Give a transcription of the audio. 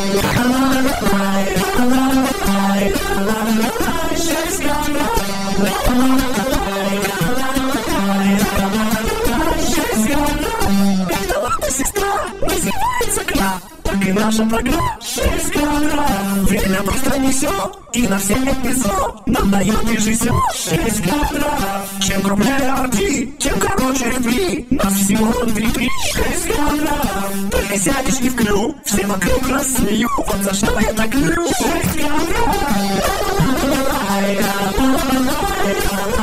И наша программа 6 килограмм. Время просто несет и на всех эпизод нам дает режиссер 6 килограмм. Чем крупнее арти, тем короче репли. Нас всего внутри 6 килограмм. Только сядешь не в клюв, все вокруг рассмеют. Вот за что я так люблю 6 килограмм.